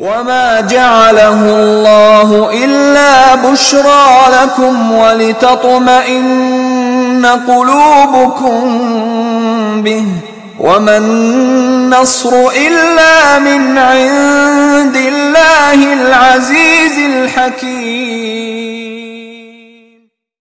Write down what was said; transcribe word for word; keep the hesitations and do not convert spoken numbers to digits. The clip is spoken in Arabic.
وما جعله الله إلا بشرى لكم ولتطمئن قلوبكم به وما النصر إلا من عند الله العزيز الحكيم.